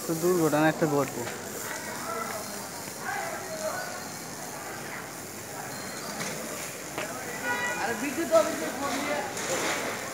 তো দুর্ঘটনা একটা ঘটবো। আরে বিদ্যুৎ অফিসে ফোন দিয়ে